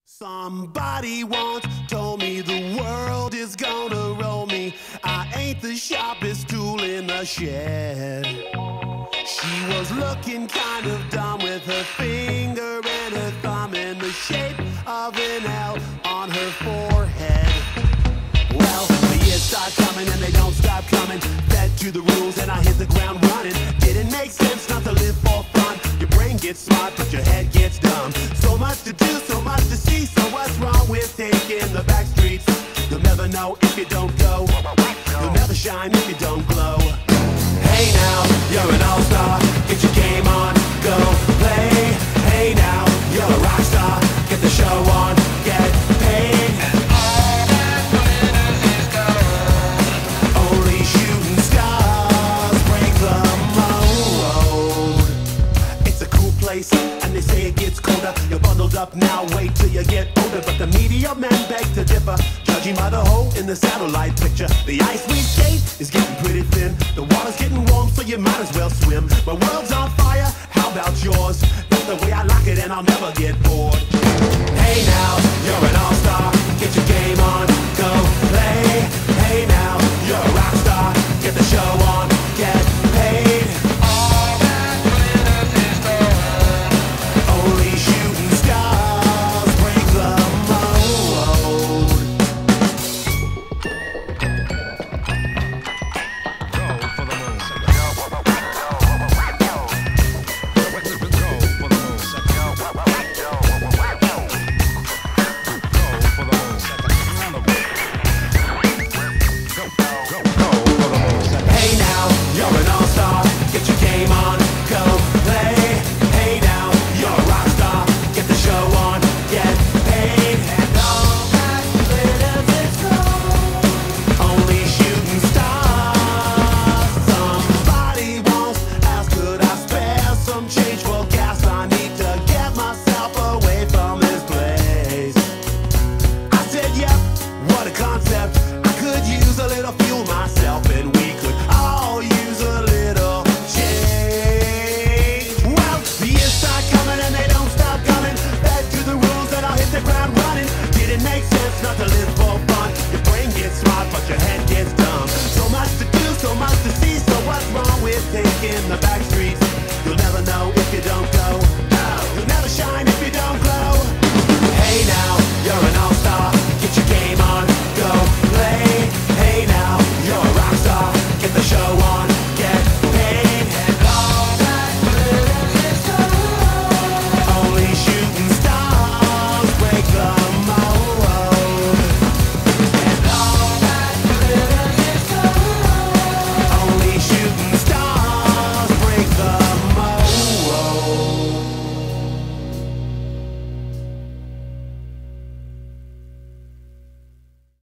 Somebody once told me the world is gonna roll me. I ain't the sharpest tool in the shed. She was looking kind of dumb with her finger and her thumb in the shape of an L on her forehead. Well, the years start coming and they don't stop coming. Fed to the rules and I hit the ground running. Didn't make sense not to live for fun. Your brain gets smart but your head gets dumb. So much to do, so much to see. So what's wrong with taking the back streets? You'll never know if you don't go. You'll never shine if you don't glow. Hey now, you're an all-star. Get your game on, go play. Hey now, you're a rock star. Get the show on, get paid. And all that glitters is gold. Only shooting stars break the mold. It's a cool place, and they say it gets colder. You're bundled up now, wait till you get older. But the media men beg to differ, judging by the hole in the satellite picture. The ice we skate is getting pretty thin. The water's getting warm, so you might as well swim. My world's on fire, how about yours? That's the way I like it and I'll never get bored. Hey now, you're an all-star. Get your game on, go play. Hey now, you're a rock star. Get the show on.